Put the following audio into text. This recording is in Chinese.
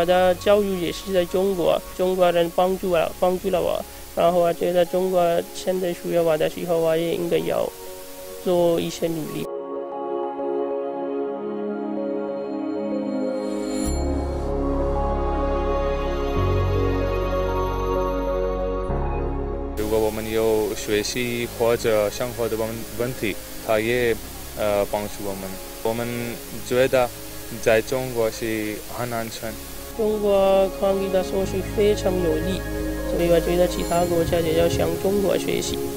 我的教育也是在中国，中国人帮助了我，然后我觉得中国现在需要我的时候，我也应该要做一些努力。 如果我们有学习或者生活的问题，它也帮助我们。我们觉得在中国是很安全。 中国抗疫的措施非常有力，所以我觉得其他国家也要向中国学习。